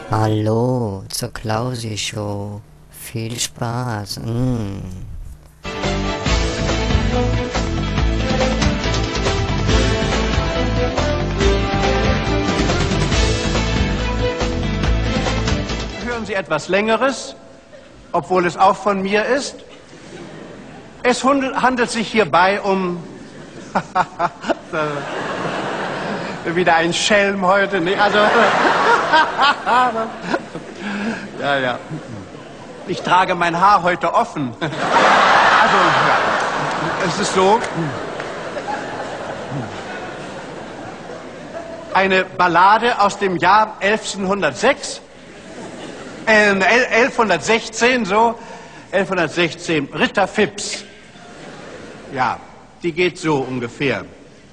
Hallo zur Klausi Show. Viel Spaß. Hören Sie etwas Längeres, obwohl es auch von mir ist. Es handelt sich hierbei um... Wieder ein Schelm heute, nicht? Also... ja. Ich trage mein Haar heute offen. Also, ja, es ist so. Eine Ballade aus dem Jahr 1116, so. 1116, Ritter Phipps. Ja, die geht so ungefähr.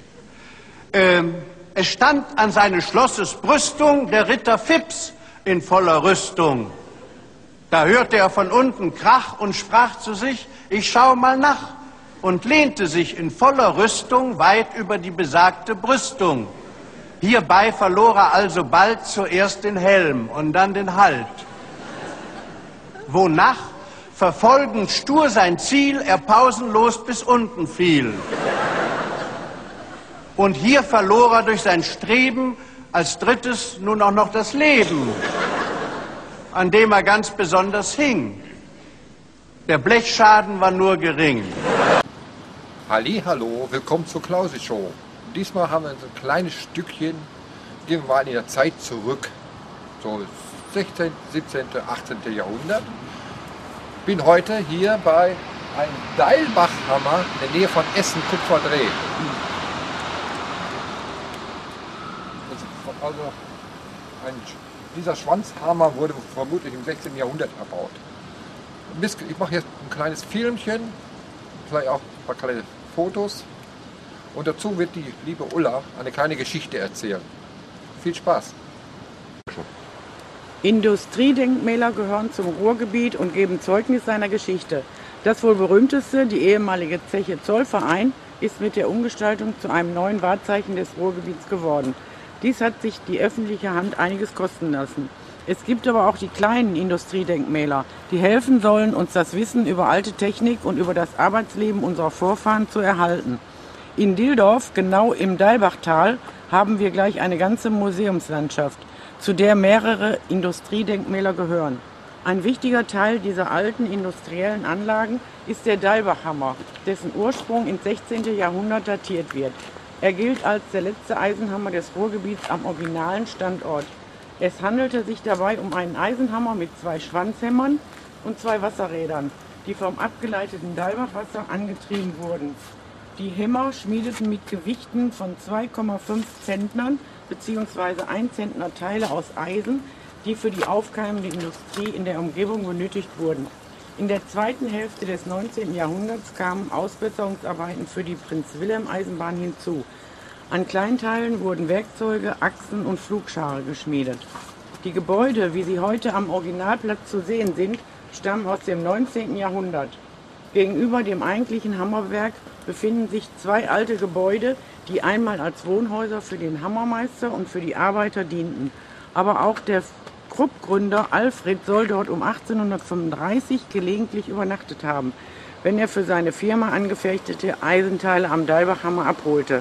Es stand an seines Schlosses Brüstung der Ritter Phipps in voller Rüstung. Da hörte er von unten Krach und sprach zu sich, ich schau mal nach, und lehnte sich in voller Rüstung weit über die besagte Brüstung. Hierbei verlor er also bald zuerst den Helm und dann den Halt. Wonach, verfolgend stur sein Ziel, er pausenlos bis unten fiel. Und hier verlor er durch sein Streben als drittes nun auch noch das Leben, an dem er ganz besonders hing. Der Blechschaden war nur gering. Hallo, willkommen zur Klausi Show. Diesmal haben wir ein kleines Stückchen, gehen wir mal in der Zeit zurück, so 16., 17., 18. Jahrhundert. Bin heute hier bei einem Deilbachhammer in der Nähe von Essen, Kupferdreh. Also dieser Schwanzhammer wurde vermutlich im 16. Jahrhundert erbaut. Ich mache jetzt ein kleines Filmchen, vielleicht auch ein paar kleine Fotos. Und dazu wird die liebe Ulla eine kleine Geschichte erzählen. Viel Spaß! Industriedenkmäler gehören zum Ruhrgebiet und geben Zeugnis seiner Geschichte. Das wohl berühmteste, die ehemalige Zeche Zollverein, ist mit der Umgestaltung zu einem neuen Wahrzeichen des Ruhrgebiets geworden. Dies hat sich die öffentliche Hand einiges kosten lassen. Es gibt aber auch die kleinen Industriedenkmäler, die helfen sollen, uns das Wissen über alte Technik und über das Arbeitsleben unserer Vorfahren zu erhalten. In Dildorf, genau im Deilbachtal, haben wir gleich eine ganze Museumslandschaft, zu der mehrere Industriedenkmäler gehören. Ein wichtiger Teil dieser alten industriellen Anlagen ist der Deilbachhammer, dessen Ursprung ins 16. Jahrhundert datiert wird. Er gilt als der letzte Eisenhammer des Ruhrgebiets am originalen Standort. Es handelte sich dabei um einen Eisenhammer mit 2 Schwanzhämmern und 2 Wasserrädern, die vom abgeleiteten Deilbachwasser angetrieben wurden. Die Hämmer schmiedeten mit Gewichten von 2,5 Zentnern bzw. 1 Zentner Teile aus Eisen, die für die aufkeimende Industrie in der Umgebung benötigt wurden. In der zweiten Hälfte des 19. Jahrhunderts kamen Ausbesserungsarbeiten für die Prinz-Wilhelm-Eisenbahn hinzu. An Kleinteilen wurden Werkzeuge, Achsen und Pflugschare geschmiedet. Die Gebäude, wie sie heute am Originalplatz zu sehen sind, stammen aus dem 19. Jahrhundert. Gegenüber dem eigentlichen Hammerwerk befinden sich 2 alte Gebäude, die einmal als Wohnhäuser für den Hammermeister und für die Arbeiter dienten. Aber auch der Krupp-Gründer Alfred soll dort um 1835 gelegentlich übernachtet haben, wenn er für seine Firma angefertigte Eisenteile am Deilbachhammer abholte.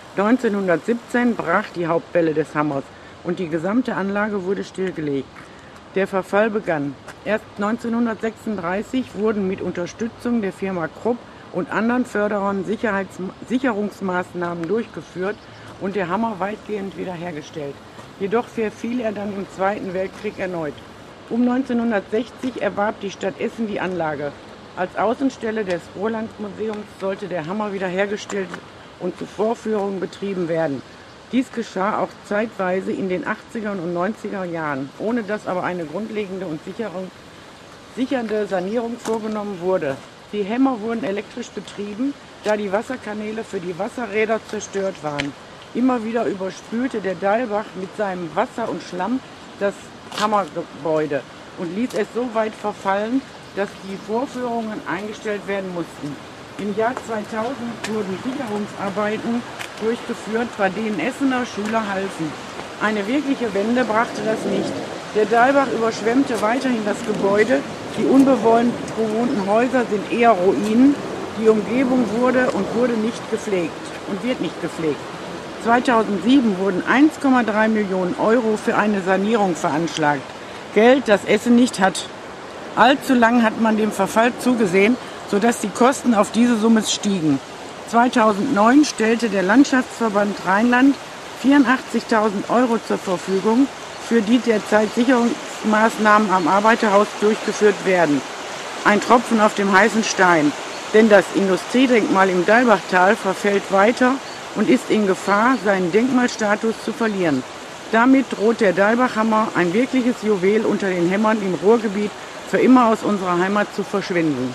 1917 brach die Hauptwelle des Hammers und die gesamte Anlage wurde stillgelegt. Der Verfall begann. Erst 1936 wurden mit Unterstützung der Firma Krupp und anderen Förderern Sicherungsmaßnahmen durchgeführt und der Hammer weitgehend wiederhergestellt. Jedoch verfiel er dann im Zweiten Weltkrieg erneut. Um 1960 erwarb die Stadt Essen die Anlage. Als Außenstelle des Ruhrlandmuseums sollte der Hammer wiederhergestellt und zu Vorführungen betrieben werden. Dies geschah auch zeitweise in den 80er und 90er Jahren, ohne dass aber eine grundlegende und sichernde Sanierung vorgenommen wurde. Die Hämmer wurden elektrisch betrieben, da die Wasserkanäle für die Wasserräder zerstört waren. Immer wieder überspülte der Deilbach mit seinem Wasser und Schlamm das Hammergebäude und ließ es so weit verfallen, dass die Vorführungen eingestellt werden mussten. Im Jahr 2000 wurden Sicherungsarbeiten durchgeführt, bei denen Essener Schüler halfen. Eine wirkliche Wende brachte das nicht. Der Dalbach überschwemmte weiterhin das Gebäude. Die unbewohnten Häuser sind eher Ruinen. Die Umgebung wurde nicht gepflegt und wird nicht gepflegt. 2007 wurden 1,3 Millionen Euro für eine Sanierung veranschlagt. Geld, das Essen nicht hat. Allzu lang hat man dem Verfall zugesehen, sodass die Kosten auf diese Summe stiegen. 2009 stellte der Landschaftsverband Rheinland 84.000 Euro zur Verfügung, für die derzeit Sicherungsmaßnahmen am Arbeiterhaus durchgeführt werden. Ein Tropfen auf dem heißen Stein, denn das Industriedenkmal im Dalbachtal verfällt weiter und ist in Gefahr, seinen Denkmalstatus zu verlieren. Damit droht der Dalbachhammer, ein wirkliches Juwel unter den Hämmern im Ruhrgebiet, für immer aus unserer Heimat zu verschwinden.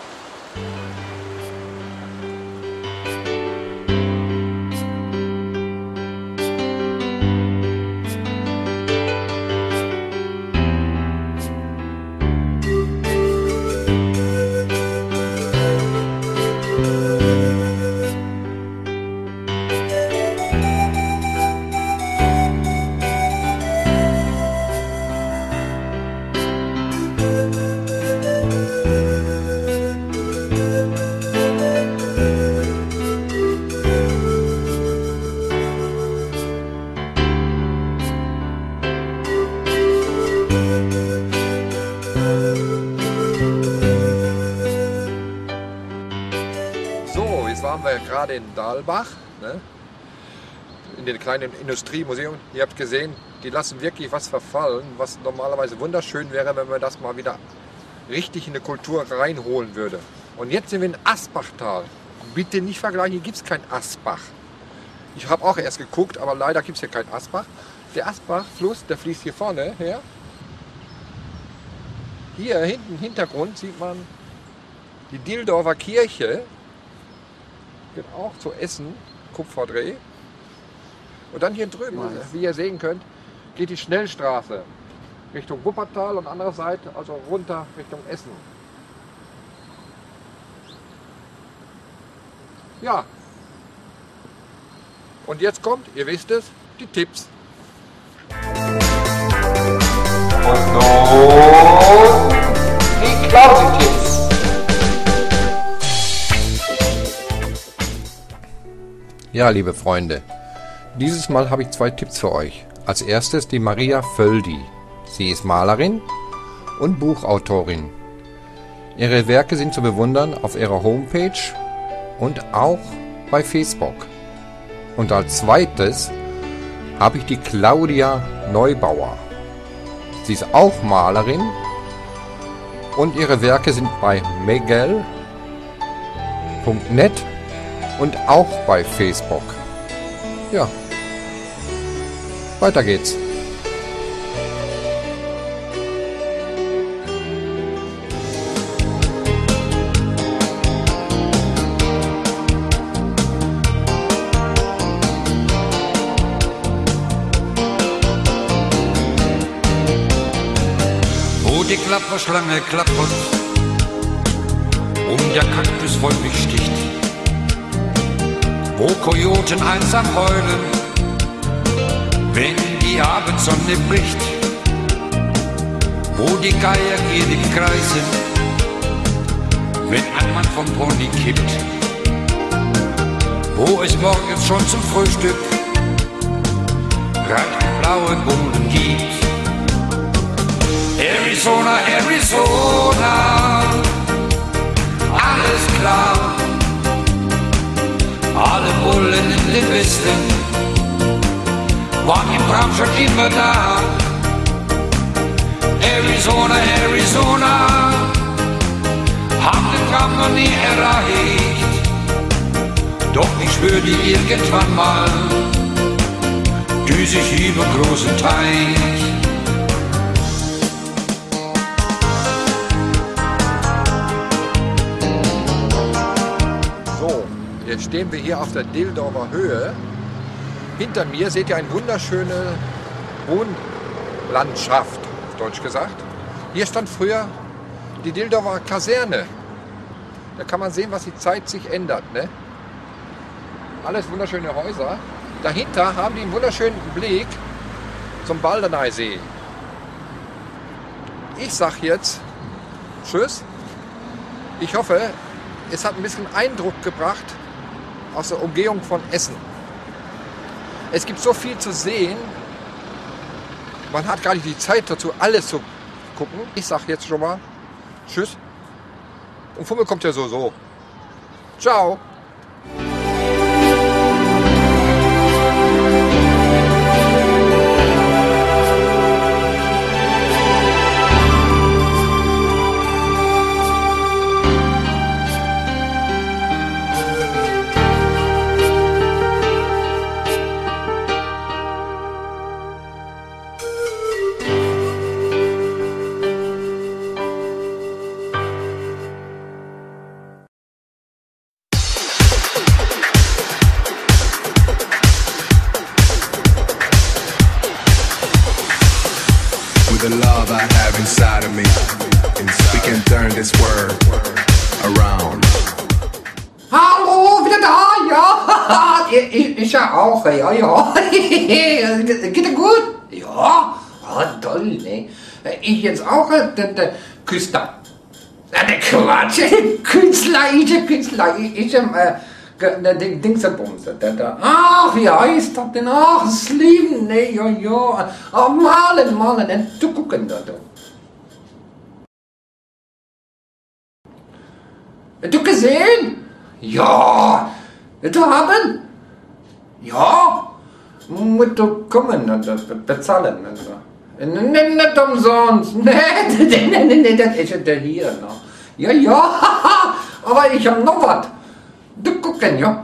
Waren wir gerade in Dalbach, ne? In dem kleinen Industriemuseum. Ihr habt gesehen, die lassen wirklich was verfallen, was normalerweise wunderschön wäre, wenn man das mal wieder richtig in die Kultur reinholen würde. Und jetzt sind wir in Asbachtal. Bitte nicht vergleichen, hier gibt es kein Asbach. Ich habe auch erst geguckt, aber leider gibt es hier kein Asbach. Der Asbachfluss, der fließt hier vorne her. Hier hinten im Hintergrund sieht man die Dildorfer Kirche. Geht auch zu Essen, Kupferdreh. Und dann hier drüben, wie ihr sehen könnt, geht die Schnellstraße Richtung Wuppertal und andere Seite, also runter Richtung Essen. Ja. Und jetzt kommt, ihr wisst es, die Tipps. Und nun die Klausi-Tipps. Ja, liebe Freunde, dieses Mal habe ich 2 Tipps für euch. Als erstes die Maria Völdi. Sie ist Malerin und Buchautorin. Ihre Werke sind zu bewundern auf ihrer Homepage und auch bei Facebook. Und als zweites habe ich die Claudia Neubauer. Sie ist auch Malerin und ihre Werke sind bei megel.net und auch bei Facebook. Ja, weiter geht's. Wo die Klapperschlange klappert und der Kaktus freundlich sticht, wo Kojoten einsam heulen, wenn die Abendsonne bricht, wo die Geier gierig kreisen, wenn ein Mann vom Pony kippt, wo es morgens schon zum Frühstück reichen blaue Bohnen gibt. Arizona, Arizona, alles klar. Alle Bullen in den Westen waren im Traum schon immer da. Arizona, Arizona, haben den Traum noch nie erreicht. Doch ich schwöre dir irgendwann mal, düse ich über großen Teich. Jetzt stehen wir hier auf der Dildorfer Höhe. Hinter mir seht ihr eine wunderschöne Wohnlandschaft, auf Deutsch gesagt. Hier stand früher die Dildorfer Kaserne. Da kann man sehen, was die Zeit sich ändert. Ne? Alles wunderschöne Häuser. Dahinter haben die einen wunderschönen Blick zum Baldeneysee. Ich sag jetzt tschüss. Ich hoffe, es hat ein bisschen Eindruck gebracht aus der Umgehung von Essen. Es gibt so viel zu sehen, man hat gar nicht die Zeit dazu, alles zu gucken. Ich sag jetzt schon mal tschüss. Und Fummel kommt ja so. Ciao. The love I have inside of me, we can turn this world around. Hallo, wieder da, ja. Ich ja auch, ja. Geht dir gut? Ja, toll, ne. Ich jetzt auch, der Küster. Der Quatsch, Künstler, der Dingsabumse, ach, wie heißt das denn? Ach, Slim, ne, ja. Ach, malen, ne, zu gucken, da. Du gesehen? Ja. Du haben? Ja. Musst du kommen, bezahlen. Nicht umsonst. Nee, das ist der hier noch. Ja, aber ich hab noch was. Du gucken, ja.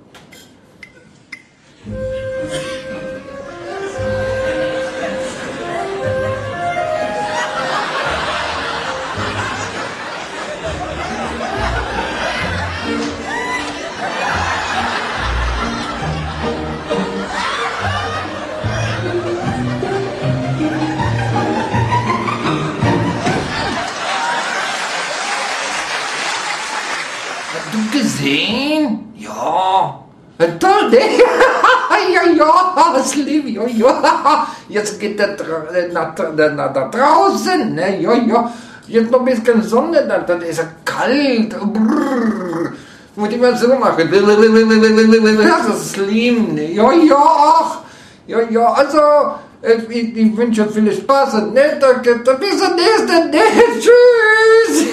Du gesehen? Ja. Toll, ne? ja, Slim, ja. Jetzt geht der nach draußen, ne? Ja. Jetzt noch ein bisschen Sonne, dann ist er kalt. Brrr. Muss ich mal so machen. Das ist Slim, ne? Ja, also, ich wünsche viel Spaß und ne? Bis zum nächsten, ne? Tschüss.